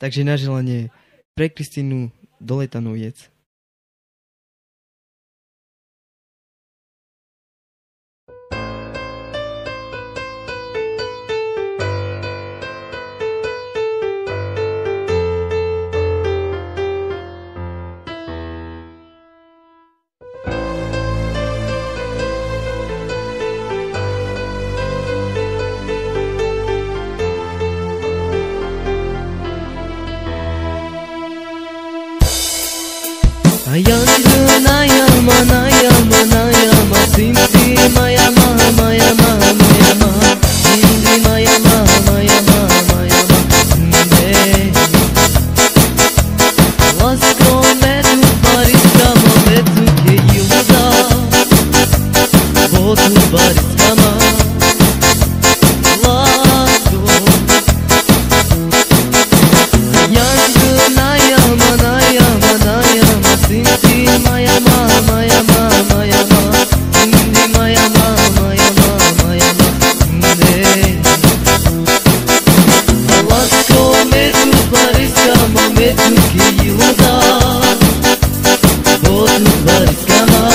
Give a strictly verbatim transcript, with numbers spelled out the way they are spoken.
Takže na želanie pre Kristínu do Letanoviec. Ayangı nayama nayama nayama simsi mayama mayama mayama simsi mayama mayama mayama simsi Lasko metu bariskama metu ke yılda Botu bariskama Lasko Ayangı nayama nayama nayama Simsi mayama mayama mayama Simsi mayama mayama mayama Simsi Lasko metu bariskama metu ke yılda Botu bariskama